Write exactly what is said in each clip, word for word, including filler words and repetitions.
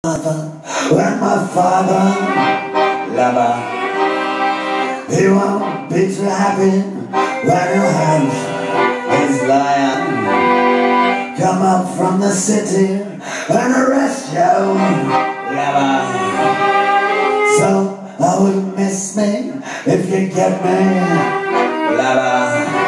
When my father, lover, he won't be too happy when he has his lion come up from the city and arrest you, lover. So I would miss me if you get me, lover.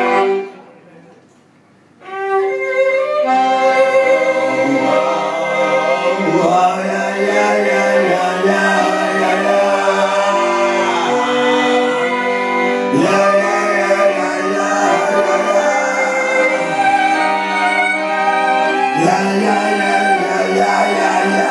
Yeah, yeah, yeah, yeah, yeah, yeah,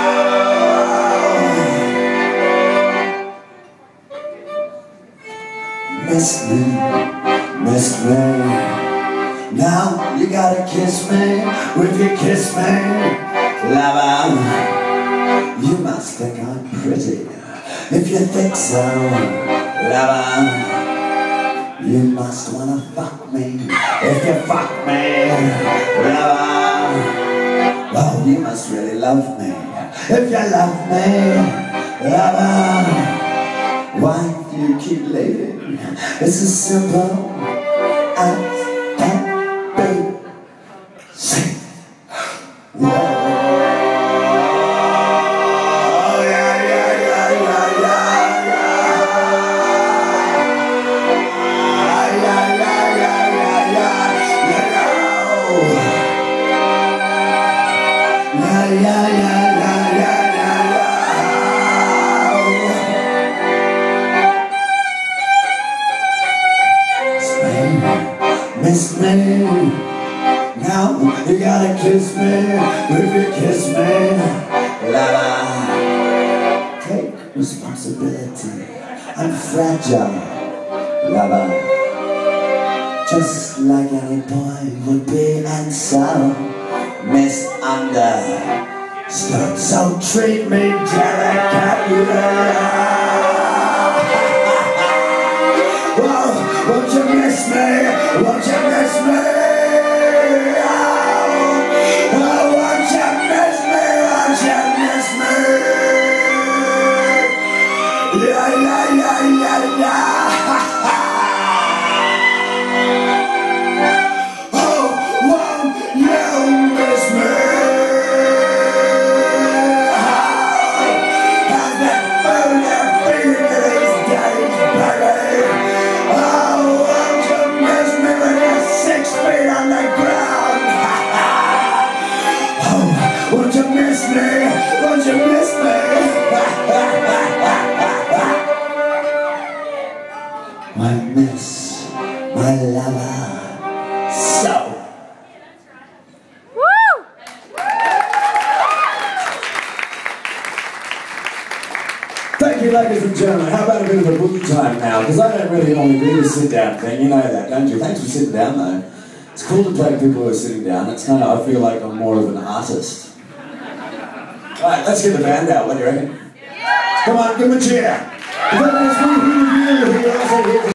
yeah. Miss me, miss me. Now you gotta kiss me. If you kiss me, lover, you must think I'm pretty. If you think so, lover, you must wanna fuck me. If you fuck me, lover, oh, you must really love me. If you love me, lover, why do you keep leaving? It's as simple as can be. Sing. Whoa. Yeah, yeah, yeah, yeah, yeah, yeah. Miss me, miss me. Now you gotta kiss me. If you kiss me, lover, take responsibility. I'm fragile, lover, just like any boy would be, and so misunderstood. So treat me delicately. Whoa, won't you miss me? Won't you miss me? Oh, won't you miss me? Won't you miss me? Yeah, yeah, yeah, yeah, yeah. Won't you miss me? Won't you miss me? I miss my lover so. Woo! Thank you, ladies and gentlemen. How about a bit of a boogie time now? Because I don't really normally do the sit-down thing. You know that, don't you? Thanks for sitting down, though. It's cool to play to people who are sitting down. It's kind of, I feel like I'm more of an artist. Alright, let's get the band out. What do you reckon? Yeah. Come on, give them a cheer.